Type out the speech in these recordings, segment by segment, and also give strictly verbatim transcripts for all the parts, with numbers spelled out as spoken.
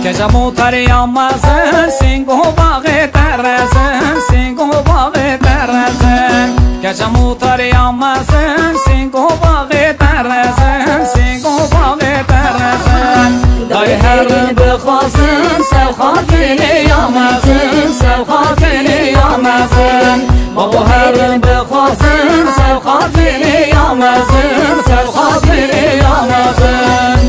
گجا موتر یا مزن سینگو باغ ترزن سینگو باغ ترزن گجا موتر یا مزن سینگو باغ ترزن سینگو باغ ترزن دای هر بخوازن سو خاطر یا مزن سو خاطر یا مزن بابا هر بخوازن سو خاطر یا مزن سو خاطر یا مزن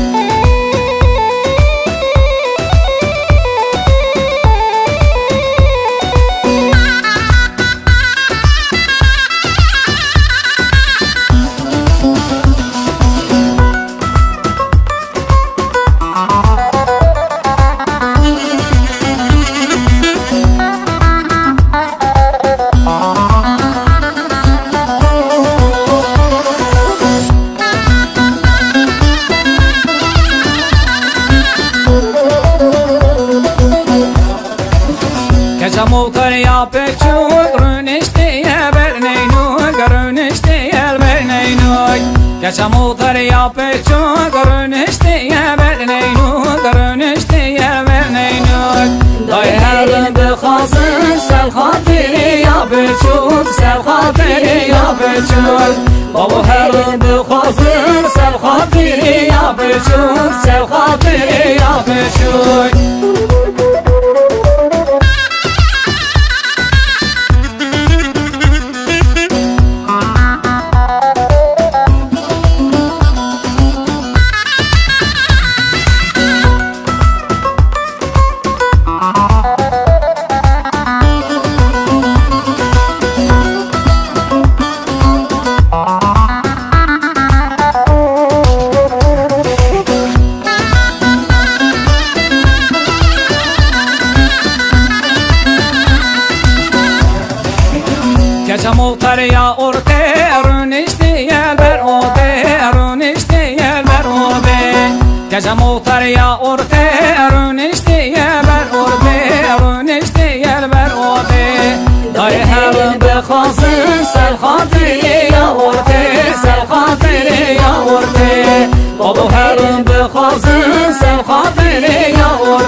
گجا موتر یا پچوک رونشتی برنینوک رونشتی برنینوک گجا موتر یا پچوک رونشتی برنینوک رونشتی برنینوک دای هر بخوازن سل خاطری یا پچوک سل خاطری یا پچوک بابا هر بخوازن سل خاطری یا پچوک سل خاطری یا پچوک گجا موتر یا ارته رونشتی بر اوده رونشتی بر اوده گجا موتر یا ارته رونشتی بر اوده رونشتی بر اوده دای هر بخوازن سل خاطری یا ارته سل خاطری یا ارته بابا هر بخوازن سل خاطری یا ارته